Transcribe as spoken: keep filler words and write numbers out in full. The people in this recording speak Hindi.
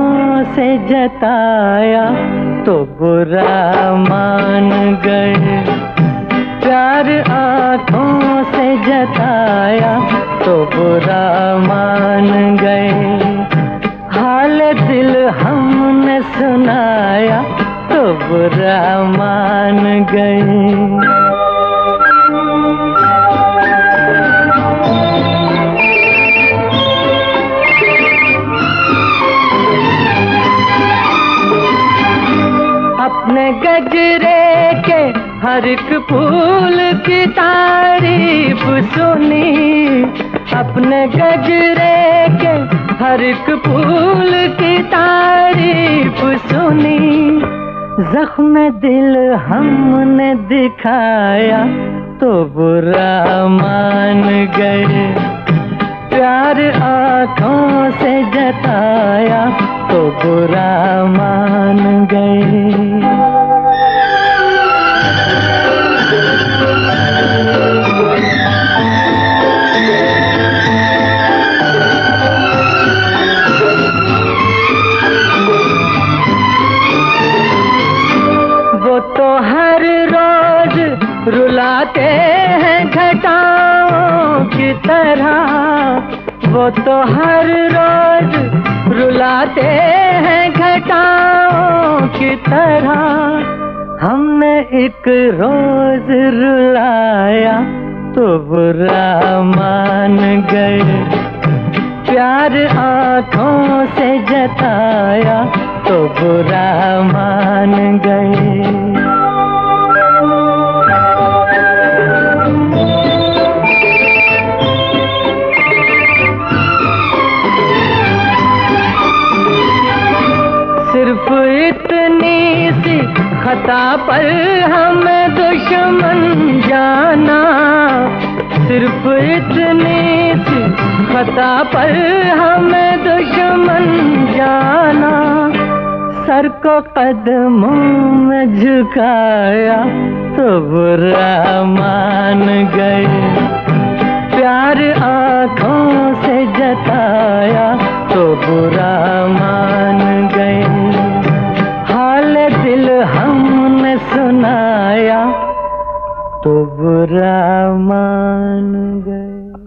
आँखों से जताया तो बुरा मान गए। प्यार आँखों से जताया तो बुरा मान गए। हाल दिल हमने सुनाया तो बुरा मान गए। अपने गजरे के हर एक फूल की तारीफ सुनी। अपने गजरे के हर एक फूल की तारीफ सुनी। जख्म दिल हमने दिखाया तो बुरा मान गए। प्यार आँखों से जताया तो बुरा मान गए। वो तो हर रोज रुलाते हैं घटाओं की तरह। वो तो हर रोज रुलाते हैं घटाओं की तरह। हमने एक रोज रुलाया तो बुरा मान गए। प्यार आँखों से जताया तो बुरा मान गए। सिर्फ इतनी सी खता पर हमें दुश्मन जाना। सिर्फ इतनी सी खता पर हमें दुश्मन जाना। सर को कदमों में झुकाया तो बुरा मान गए। प्यार आँखों से जताया तो बुरा मान गए। हाल दिल हमने सुनाया तो बुरा मान गए।